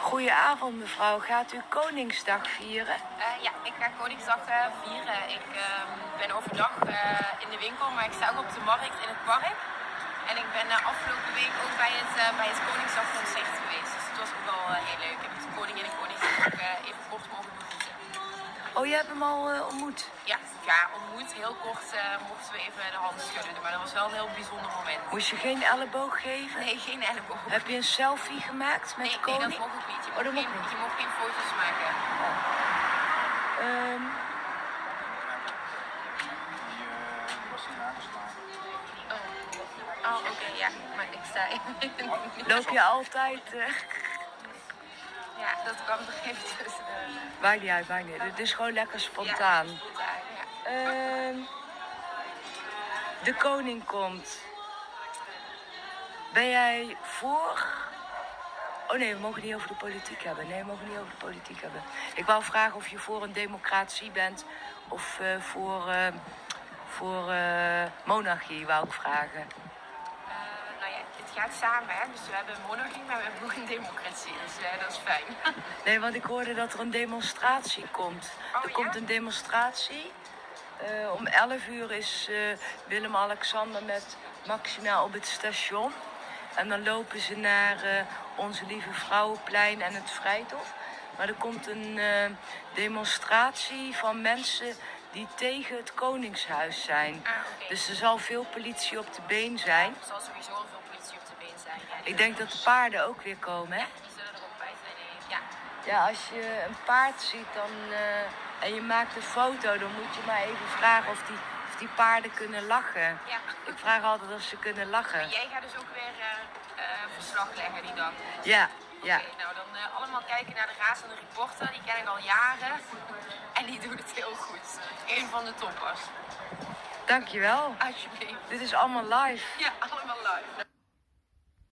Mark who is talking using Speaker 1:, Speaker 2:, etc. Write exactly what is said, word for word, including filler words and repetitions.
Speaker 1: Goedenavond mevrouw, gaat u Koningsdag vieren?
Speaker 2: Uh, ja, ik ga Koningsdag uh, vieren. Ik uh, ben overdag uh, in de winkel, maar ik sta ook op de markt in het park. En ik ben uh, afgelopen week ook bij het, uh, bij het Koningsdagconcert geweest. Dus het was ook wel uh, heel leuk. Ik heb de koningin en koningin ook uh, even kort mogen begroeten.
Speaker 1: Oh, je hebt hem al uh, ontmoet?
Speaker 2: Ja, ja, ontmoet. Heel kort uh, mochten we even de hand schudden. Maar dat was wel een heel bijzonder moment.
Speaker 1: Moest je geen elleboog geven?
Speaker 2: Nee, geen elleboog.
Speaker 1: Heb je een selfie gemaakt met
Speaker 2: nee,
Speaker 1: de koning?
Speaker 2: Nee, dat mocht ook niet. Je
Speaker 1: oh,
Speaker 2: mocht,
Speaker 1: dat
Speaker 2: geen,
Speaker 1: niet.
Speaker 2: je mocht geen foto's maken.
Speaker 1: Oh. Um,
Speaker 2: Oh, oké, okay, ja. Maar ik sta even...
Speaker 1: Loop je altijd... Uh...
Speaker 2: Ja, dat kwam er even tussen.
Speaker 1: Maakt niet uit, maakt niet uit. Het is gewoon lekker spontaan.
Speaker 2: Ja, spontaan, ja.
Speaker 1: Uh, de koning komt. Ben jij voor... Oh nee, we mogen niet over de politiek hebben. Nee, we mogen niet over de politiek hebben. Ik wou vragen of je voor een democratie bent of uh, voor, uh, voor uh, monarchie, wou ik vragen.
Speaker 2: Uh, nou ja, het gaat samen, hè. Dus we hebben een monarchie, maar we hebben ook een democratie. Dus uh, dat is fijn.
Speaker 1: Nee, want ik hoorde dat er een demonstratie komt.
Speaker 2: Oh,
Speaker 1: er
Speaker 2: ja?
Speaker 1: komt een demonstratie. Uh, om elf uur is uh, Willem-Alexander met Maxima op het station. En dan lopen ze naar uh, Onze Lieve Vrouwenplein en het Vrijthof. Maar er komt een uh, demonstratie van mensen die tegen het Koningshuis zijn.
Speaker 2: Ah, okay.
Speaker 1: Dus er zal veel politie op de been zijn.
Speaker 2: Er zal sowieso veel politie op de been zijn. Ja.
Speaker 1: Ik denk dat de paarden ook weer komen, hè?
Speaker 2: Ja, die zullen er ook bij zijn, denk ik. Ja.
Speaker 1: Ja, als je een paard ziet dan, uh, en je maakt een foto, dan moet je maar even vragen of die, of die paarden kunnen lachen.
Speaker 2: Ja.
Speaker 1: Ik vraag altijd of ze kunnen lachen.
Speaker 2: Maar jij gaat dus ook weer uh, uh, verslag leggen die dag?
Speaker 1: Ja, ja.
Speaker 2: Oké, okay, nou dan uh, allemaal kijken naar de razende reporter. Die ken ik al jaren. En die doet het heel goed. Eén van de toppers.
Speaker 1: Dankjewel.
Speaker 2: Alsjeblieft.
Speaker 1: Dit is allemaal live.
Speaker 2: Ja, allemaal live.